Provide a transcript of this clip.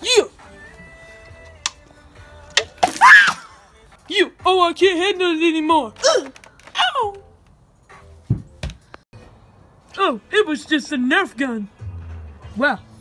You! You! Oh, I can't handle it anymore! Ow! Oh, it was just a Nerf gun. Well,